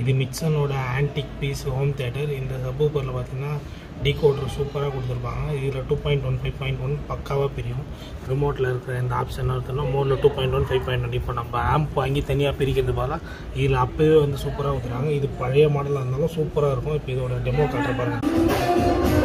இது மிட்சனோட antique piece home theatre. இந்த சப்வூஃபரில் பார்த்தீங்கன்னா டீகோடர் சூப்பராக கொடுத்துருப்பாங்க. இதில் 2.1 5.1 பக்காவாக பிரியும். ரிமோட்டில் இருக்கிற இந்த ஆப்ஷன் எடுத்தோம்னா மோடில் 2.1 5.1. இப்போ நம்ம ஆம்ப் வாங்கி தனியாக பிரிக்கிறது போல இதில் அப்போவே வந்து சூப்பராக கொடுத்துருக்காங்க. இது பழைய மாடலாக இருந்தாலும் சூப்பராக இருக்கும். இப்போ இதோட டெமோ காட்டுற பாருங்கள்.